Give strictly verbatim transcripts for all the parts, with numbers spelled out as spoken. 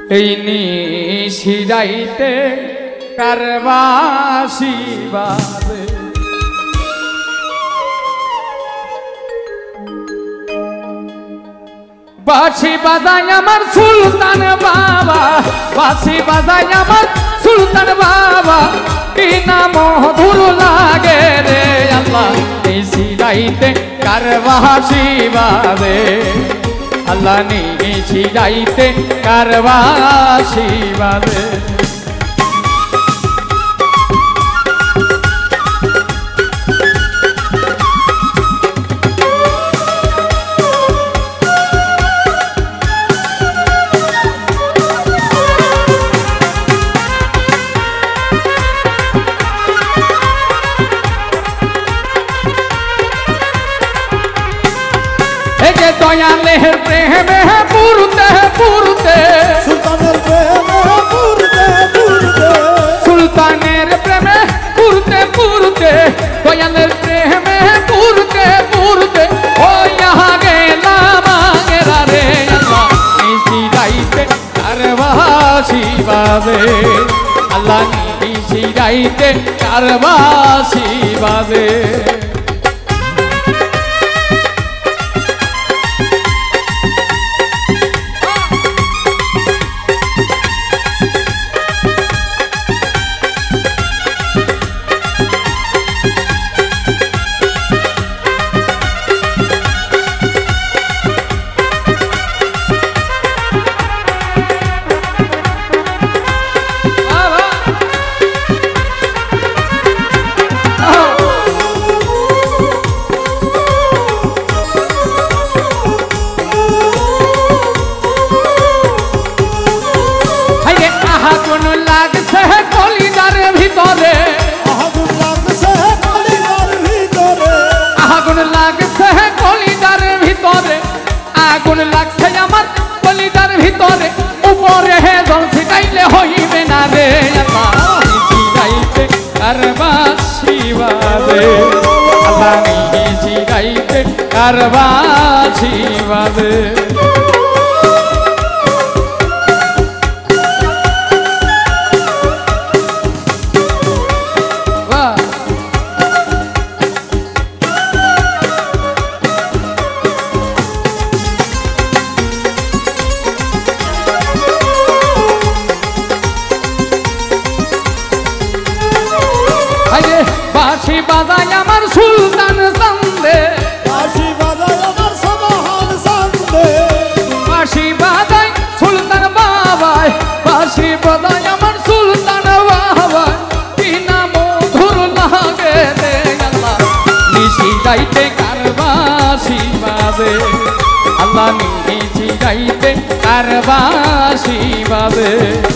এই নিশিরাইতে কারবাসি বাজে বাঁশি বাজায় আমার সুলতান বাবা, বাঁশি বাজায় আমার সুলতান বাবা, কি না মধুর লাগে রে আল্লাহ নিশিরাইতে কারবাসি বাজে, আল্লাহ নিশিরাইতে কারবাসি বাজে। দয়ালের প্রেমে পুরতে পুরতে সুলতানের প্রেমে পুরতে পুরতে সুলতানের প্রেমে পুরতে পুরতে দয়ালের প্রেমে পুরতে পুরতে ও ইহা গেলাম আগেরা রে আল্লাহ নিশিরাইতে কারবাসি বাজে, আল্লাহ নিশিরাইতে কারবাসি বাজে। আগুন লাগছে আমার কলিজার ভিতরে, উপরে জল ছিটাইলে হইবে না রে আল্লাহ নিশিরাইতে কারবাসি বাজে, আল্লাহ নিশিরাইতে কারবাসি বাজে। বাঁশি বাজায় আমার সুলতান চান্দে, বাঁশি বাজায় আমার সবহান চান্দে, বাঁশি বাজায় সুলতান বাবাই, বাঁশি বাজায় আমার সুলতান বাবাই, কি না মধুর লাগে রে আল্লাহ নিশিরাইতে কারবাসি বাজে, আল্লাহ নিশিরাইতে কারবাসি বাজে।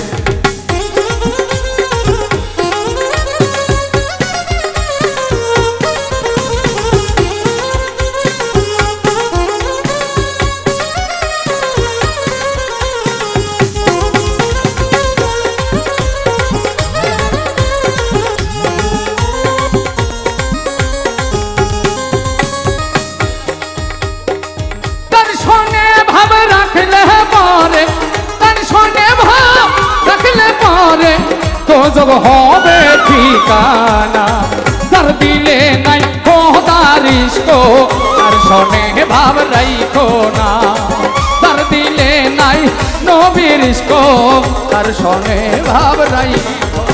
তো জব হবে ঠিকানা যার দিলে নাই খোদার ইশক, তার শোনে ভাব রাইখো না, যার দিলে নাই নবীর ইশক, তার শোনে ভাব রাইখো।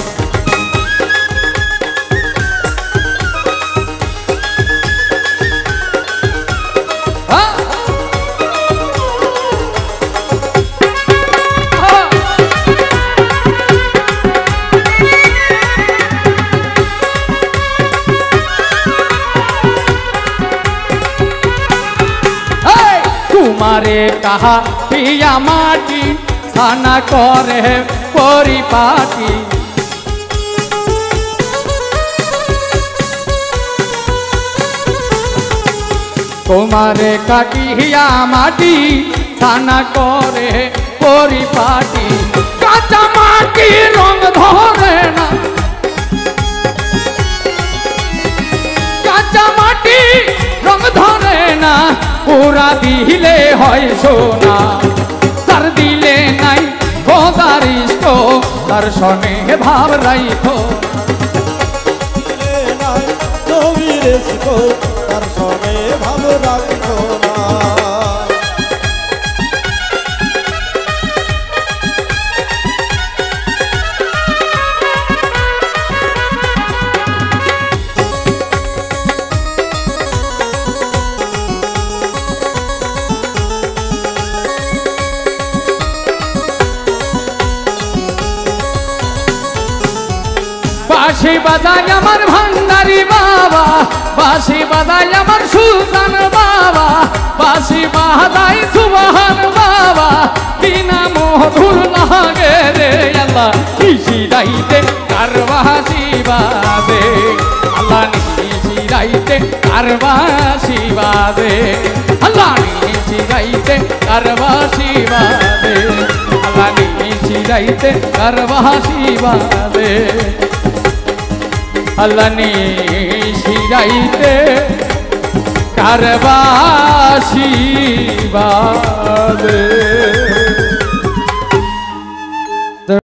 तुम्हारे कहा पिया माटी खाना करे परिपाटी, तुम्हारे काटिया माटी खाना करे परिपाटी, काचा माटी रंग धरे ना, काचा माटी रंग धरे ना, पूरा दिले হয় সোনা, তার দিলে নাই খোদার ইস্ক দর্শনে ভাব রাইখো নাই নবীর ইস্ক দর্শনে ভাব রাখো না বাঁশি বাজায় আমার ভান্ডারি বাবা বাঁশি বাজায় আমার সুলতান বাবা বাঁশি বাজায় সুবহান বাবা বিনা মধুর লাগে রে আল্লাহ নিশি রাইতে কারবাসি বাজে আল্লাহ নিশি রাইতে কারবাসি বাজে আল্লাহ নিশি রাইতে কারবাসি বাজে আল্লাহ নিশি রাইতে কারবাসি বাজে আল্লাহ নিশি রাইতে কারবাসি বাজে।